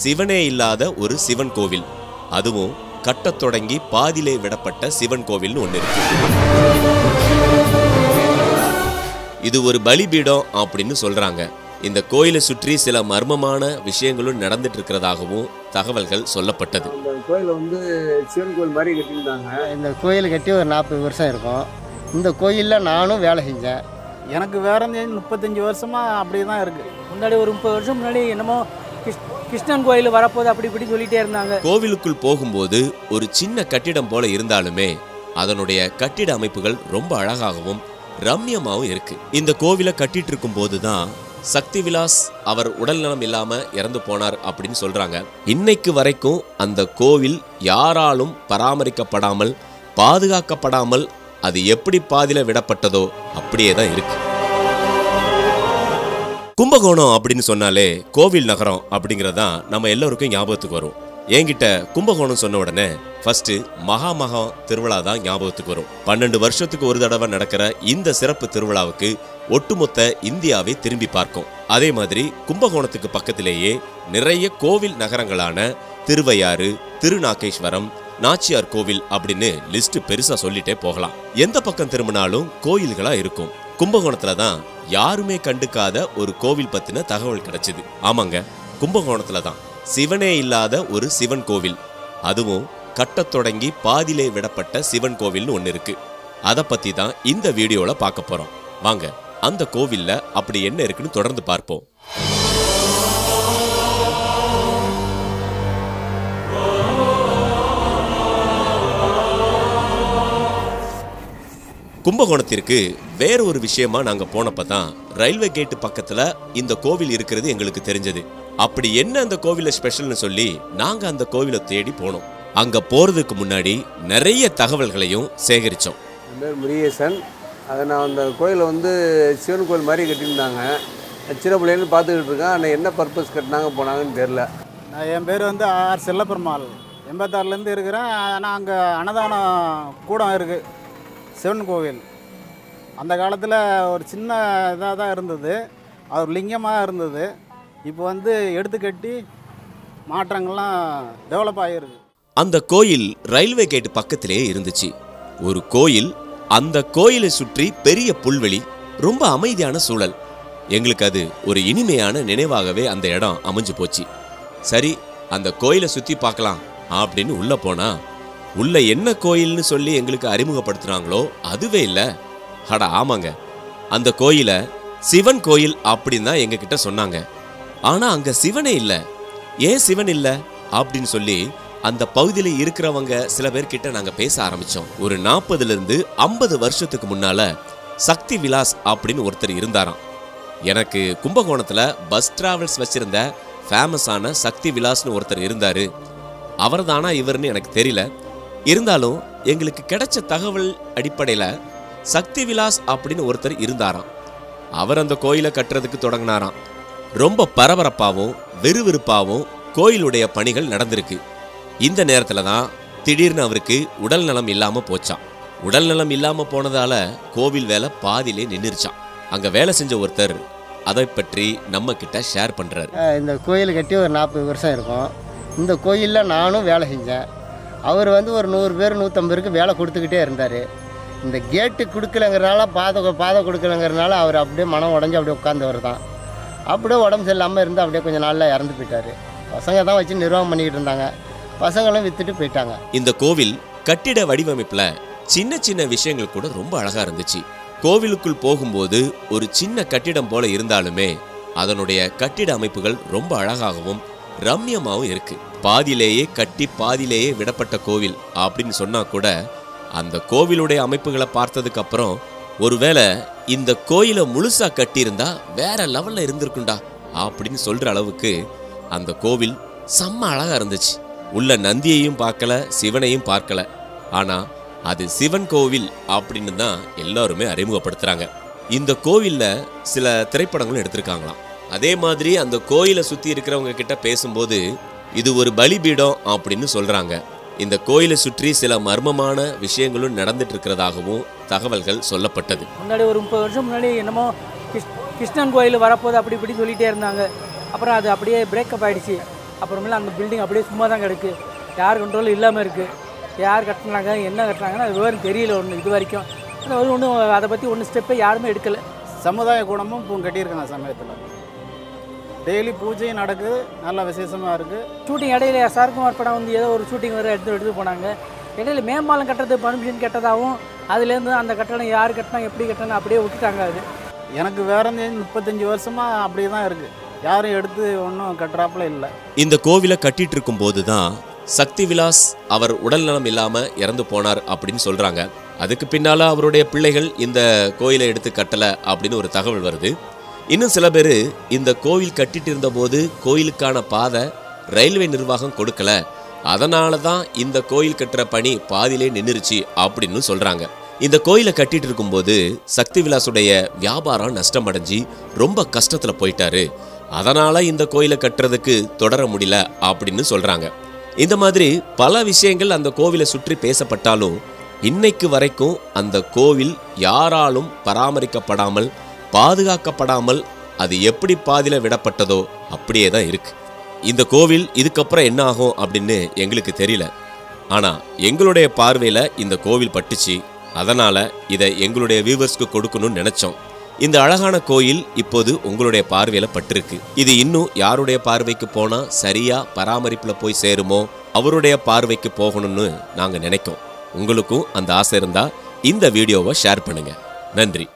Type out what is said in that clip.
சிவனே இல்லாத ஒரு சிவன் கோவில், அதுவும் கட்டத் தொடங்கி பாதியிலே விடப்பட்ட சிவன் கோவில்னு ஒன்று இருக்கு. இது ஒரு பலிபீடம் அப்படின்னு சொல்றாங்க. இந்த கோயிலை சுற்றி சில மர்மமான விஷயங்களும் நடந்துட்டு இருக்கிறதாகவும் தகவல்கள் சொல்லப்பட்டது. இந்த கோயிலை வந்து சிவன் கோயில் மாதிரி கட்டியிருந்தாங்க. இந்த கோயில் கட்டி ஒரு 40 வருஷம் இருக்கும். இந்த கோயிலில் நானும் வேலை செஞ்சேன். எனக்கு வேற 35 வருஷமா அப்படியே தான் இருக்குது. முன்னாடி ஒரு 30 வருஷம் முன்னாடி என்னமோ கிருஷ்ணன் கோயில் வரப்போது அப்படி இப்படி சொல்லிட்டே இருந்தாங்க. கோவிலுக்குள் போகும்போது ஒரு சின்ன கட்டிடம் போல இருந்தாலுமே அதனுடைய கட்டிட அமைப்புகள் ரொம்ப அழகாகவும் ரம்யமாகவும் இருக்கு. இந்த கோவிலை கட்டிட்டு இருக்கும் போதுதான் சக்தி விலாஸ் அவர் உடல்நலம் இல்லாம இறந்து போனார் அப்படின்னு சொல்றாங்க. இன்னைக்கு வரைக்கும் அந்த கோவில் யாராலும் பராமரிக்கப்படாமல் பாதுகாக்கப்படாமல் அது எப்படி பாதியில விடப்பட்டதோ அப்படியே தான் இருக்கு. கும்பகோணம் அப்படின்னு சொன்னாலே கோவில் நகரம் அப்படிங்கறதான் நம்ம எல்லாருக்கும் ஞாபகத்துக்கு வரும். என்கிட்ட கும்பகோணம் சொன்ன உடனே ஃபர்ஸ்ட் மகா திருவிழா தான் ஞாபகத்துக்கு வரும். 12 வருஷத்துக்கு ஒரு தடவை நடக்கிற இந்த சிறப்பு திருவிழாவுக்கு ஒட்டுமொத்த இந்தியாவை திரும்பி பார்க்கும். அதே மாதிரி கும்பகோணத்துக்கு பக்கத்திலேயே நிறைய கோவில் நகரங்களான திருவையாறு, திருநாகேஸ்வரம், நாச்சியார் கோவில் அப்படின்னு லிஸ்ட் பெருசா சொல்லிட்டே போகலாம். எந்த பக்கம் திரும்பினாலும் கோயில்களா இருக்கும். கும்பகோணத்துல தான் யாருமே கண்டுக்காத ஒரு கோவில் பத்தின தகவல் கிடைச்சது. ஆமாங்க, கும்பகோணத்துல தான் சிவனே இல்லாத ஒரு சிவன் கோவில், அதுவும் கட்டத் தொடங்கி பாதியிலே விடப்பட்ட சிவன் கோவில்னு ஒன்று இருக்கு. அதை பத்தி தான் இந்த வீடியோல பார்க்க போறோம். வாங்க அந்த கோவில்ல அப்படி என்ன இருக்குன்னு தொடர்ந்து பார்ப்போம். கும்பகோணத்திற்கு வேற ஒரு விஷயமா நாங்க போனப்பதான் ரயில்வே கேட்டு பக்கத்துல இந்த கோவில் இருக்கிறது எங்களுக்கு தெரிஞ்சது. அப்படி என்ன அந்த கோவில ஸ்பெஷல்னு சொல்லி நாங்க அந்த கோவிலை தேடி போனோம். அங்க போறதுக்கு முன்னாடி நிறைய தகவல்களையும் சேகரிச்சோம். என் பேர் முருகேசன். அதை நான் அந்த கோயிலை வந்து சிவன் கோயில் மாதிரி கட்டியிருந்தாங்க. சின்ன பிள்ளைன்னு பார்த்துக்கிட்டு இருக்கேன். ஆனால் என்ன பர்பஸ் கட்டினாங்க போனாங்கன்னு தெரில. என் பேர் வந்து ஆர் செல்லப்பெருமாள். 86லேருந்து இருக்கிறேன். ஆனால் அங்கே அன்னதானம் கூடம் இருக்குது, சிவன் கோவில். அந்த காலத்தில் ஒரு சின்ன இதாக தான் இருந்தது, அது ஒரு லிங்கமாக இருந்தது. இப்போ வந்து எடுத்து கட்டி மாற்றங்கள்லாம் டெவலப் ஆகிருக்கு. அந்த கோயில் ரயில்வே கேட்டு பக்கத்திலே இருந்துச்சு. ஒரு கோயில், அந்த கோயிலை சுற்றி பெரிய புல்வெளி, ரொம்ப அமைதியான சூழல். எங்களுக்கு அது ஒரு இனிமையான நினைவாகவே அந்த இடம் அமைஞ்சு போச்சு. சரி, அந்த கோயிலை சுற்றி பார்க்கலாம் அப்படின்னு உள்ள போனா உள்ள என்ன கோயில்னு சொல்லி எங்களுக்கு அறிமுகப்படுத்துனாங்களோ அதுவே இல்லை. அட ஆமாங்க, அந்த கோயிலை சிவன் கோயில் அப்படின்னு தான் எங்க கிட்ட சொன்னாங்க. ஆனா அங்க சிவனே இல்லை. ஏன் சிவன் இல்லை அப்படின்னு சொல்லி அந்த பகுதியில இருக்கிறவங்க சில பேர்கிட்ட நாங்க பேச ஆரம்பிச்சோம். ஒரு 40லேருந்து 50 வருஷத்துக்கு முன்னால சக்தி விலாஸ் அப்படின்னு ஒருத்தர் இருந்தாராம். எனக்கு கும்பகோணத்துல பஸ் டிராவல்ஸ் வச்சிருந்த ஃபேமஸான சக்தி விலாஸ்னு ஒருத்தர் இருந்தாரு. அவர் தானா இவர்னு எனக்கு தெரியல. இருந்தாலும் எங்களுக்கு கிடைச்ச தகவல் அடிப்படையில சக்தி விலாஸ் அப்படின்னு ஒருத்தர் இருந்தாராம். அவர் அந்த கோயிலை கட்டுறதுக்கு தொடங்கினாராம். ரொம்ப பரபரப்பாகவும் விறுவிறுப்பாகவும் கோயிலுடைய பணிகள் நடந்திருக்கு. இந்த நேரத்துல தான் திடீர்னு அவருக்கு உடல் நலம் இல்லாம போச்சான். உடல் நலம் இல்லாம போனதால கோவில் வேலை பாதியிலே நின்றுச்சான். அங்க வேலை செஞ்ச ஒருத்தர் அதை பற்றி நம்ம கிட்ட ஷேர் பண்றாரு. இந்த கோயில் கட்டி ஒரு 40 வருஷம் இருக்கும். இந்த கோயிலில் நானும் வேலை செஞ்சேன். அவர் வந்து ஒரு 100 பேர் 150 பேருக்கு வேலை கொடுத்துக்கிட்டே இருந்தார். இந்த கேட்டு கொடுக்கலங்கிறனால பாதை கொடுக்கலங்கிறனால அவர் அப்படியே மனம் உடஞ்சி அப்படியே உட்காந்தவர் தான். அப்படியே உடம்பு சரியில்லாமல் இருந்து அப்படியே கொஞ்சம் நாளில் இறந்து போயிட்டார். பசங்க தான் வச்சு நிர்வாகம் பண்ணிக்கிட்டு இருந்தாங்க. பசங்களும் விற்றுட்டு போயிட்டாங்க. இந்த கோவில் கட்டிட வடிவமைப்புல சின்ன சின்ன விஷயங்கள் கூட ரொம்ப அழகா இருந்துச்சு. கோவிலுக்குள் போகும்போது ஒரு சின்ன கட்டிடம் போல இருந்தாலுமே அதனுடைய கட்டிட அமைப்புகள் ரொம்ப அழகாகவும் ரம்யமாகவும் இருக்கு. பாதியிலேயே கட்டி பாதியிலேயே விடப்பட்ட கோவில் அப்படின்னு சொன்னா கூட அந்த கோவிலுடைய அமைப்புகளை பார்த்ததுக்கு அப்புறம் ஒருவேளை இந்த கோயிலை முழுசா கட்டியிருந்தா வேற லெவல்ல இருந்திருக்குண்டா அப்படின்னு சொல்ற அளவுக்கு அந்த கோவில் செம்ம அழகா இருந்துச்சு. உள்ள நந்தியையும் பார்க்கல, சிவனையும் பார்க்கல. ஆனா அது சிவன் கோவில் அப்படின்னு தான் எல்லாருமே அறிமுகப்படுத்துறாங்க. இந்த கோவில்ல சில திரைப்படங்களும் எடுத்திருக்காங்களாம். அதே மாதிரி அந்த கோயிலை சுத்தி இருக்கிறவங்க கிட்ட பேசும்போது இது ஒரு பலிபீடம் அப்படின்னு சொல்றாங்க. இந்த கோயிலை சுற்றி சில மர்மமான விஷயங்களும் நடந்துட்டு இருக்கிறதாகவும் தகவல்கள் சொல்லப்பட்டது. முன்னாடி ஒரு 30 வருஷம் முன்னாடி என்னமோ கிருஷ்ணன் கோயில் வரப்போது அப்படி இப்படி சொல்லிட்டே இருந்தாங்க. அப்புறம் அது அப்படியே பிரேக்கப் ஆயிடுச்சு. அப்புறமேல அந்த பில்டிங் அப்படியே சும்மா தான் கிடக்கு, யார் கண்ட்ரோலும் இல்லாமல் இருக்குது. யார் கட்டினாங்க என்ன கட்டினாங்கன்னா அது விவரம் தெரியல ஒன்று இது வரைக்கும். ஒன்றும் அதை பற்றி ஒன்றும் ஸ்டெப்பை யாருமே எடுக்கலை. சமுதாய கூடமும் இப்போ கட்டியிருக்காங்க சமயத்தில். டெய்லி பூஜையும் நடக்குது, நல்ல விசேஷமாக இருக்குது. ஷூட்டிங் இடையில சரக்குமார் படம் வந்து ஏதோ ஒரு ஷூட்டிங் வர எடுத்து போனாங்க. இடையில மேம்பாலம் கட்டுறது பர்மிஷன் கேட்டதாகவும் அதுலேருந்து அந்த கட்டணம் யார் கட்டினாங்க எப்படி கட்டணும் அப்படியே விட்டுட்டாங்க. அது எனக்கு வேற 35 வருஷமாக அப்படியே தான் இருக்குது. யாரும் எடுத்து ஒன்றும் கட்டுறாப்புல இல்லை. இந்த கோவிலை கட்டிட்டு இருக்கும் போது தான் சக்தி விலாஸ் அவர் உடல் நலம் இல்லாமல் இறந்து போனார் அப்படின்னு சொல்கிறாங்க. அதுக்கு பின்னால் அவருடைய பிள்ளைகள் இந்த கோயிலை எடுத்து கட்டலை அப்படின்னு ஒரு தகவல் வருது. இன்னும் சில பேர் இந்த கோவில் கட்டிட்டு இருந்த போது கோயிலுக்கான பாதை ரயில்வே நிர்வாகம் கொடுக்கல, அதனால தான் இந்த கோயில் கட்டுற பணி பாதியிலே நின்றுச்சு அப்படின்னு சொல்கிறாங்க. இந்த கோயிலை கட்டிட்டு இருக்கும்போது சக்தி விலாசுடைய வியாபாரம் நஷ்டமடைஞ்சி ரொம்ப கஷ்டத்தில் போயிட்டாரு, அதனால இந்த கோயிலை கட்டுறதுக்கு தொடர முடியல அப்படின்னு சொல்கிறாங்க. இந்த மாதிரி பல விஷயங்கள் அந்த கோவிலை சுற்றி பேசப்பட்டாலும் இன்னைக்கு வரைக்கும் அந்த கோவில் யாராலும் பராமரிக்கப்படாமல் பாதுகாக்கப்படாமல் அது எப்படி பாதியில விடப்பட்டதோ அப்படியே தான் இருக்கு. இந்த கோவில் இதுக்கப்புறம் என்ன ஆகும் அப்படின்னு எங்களுக்கு தெரியல. ஆனால் எங்களுடைய பார்வையில் இந்த கோவில் பட்டுச்சு, அதனால் இதை எங்களுடைய வியூவர்ஸ்க்கு கொடுக்கணும்னு நினச்சோம். இந்த அழகான கோயில் இப்போது உங்களுடைய பார்வையில் பட்டிருக்கு. இது இன்னும் யாருடைய பார்வைக்கு போனால் சரியாக பராமரிப்பில் போய் சேருமோ அவருடைய பார்வைக்கு போகணும்னு நாங்கள் நினைக்கோம். உங்களுக்கும் அந்த ஆசை இருந்தால் இந்த வீடியோவை ஷேர் பண்ணுங்கள். நன்றி.